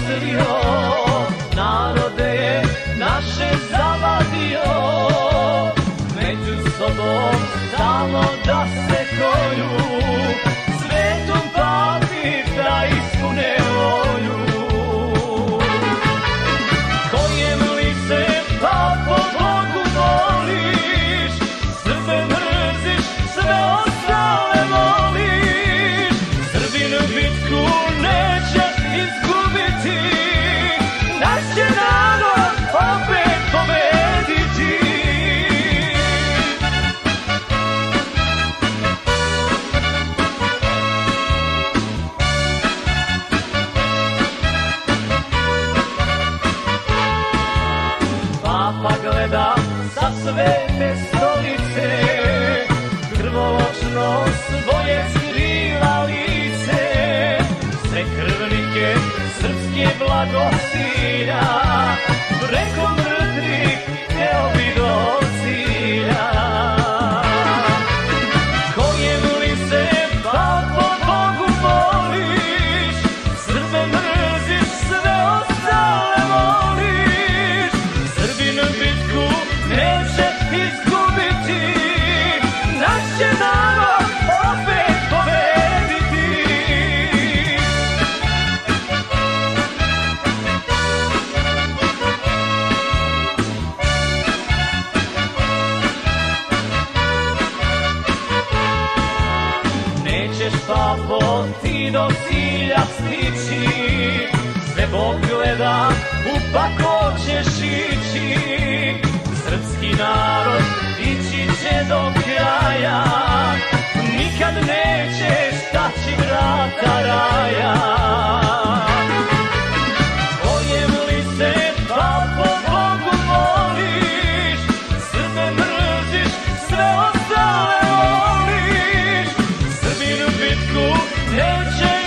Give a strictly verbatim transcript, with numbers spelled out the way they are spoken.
prezrio, narode je naše zavadio, među sobom stalno da se kolju, svetom papi da ispune volju. Kojem li se papo Bogu moliš, Srbe mrziš, sve ostale voliš, Srbin bitku neće izgubiti, naš će narod opet pobediti. Papa gleda sa svete stolice, krvoločno svoje skriva lice, sve krvnike srpske blagosilja, preko mrtvih teo bi do cilja. Kojem li se papo Bogu moliš, Srbe mrziš, sve ostale voliš, Srbin bitku neće izgubiti, naš će narod opet pobediti. Nećeš papo ti do cilja stići, sve Bog gleda, u pakao ćeš ići, srpski narod ići će do kraja, nikad nećeš taći vrata raja. Kojem li se papo Bogu moliš, Srbe mrziš, sve ostale voliš, Srbin bitku neće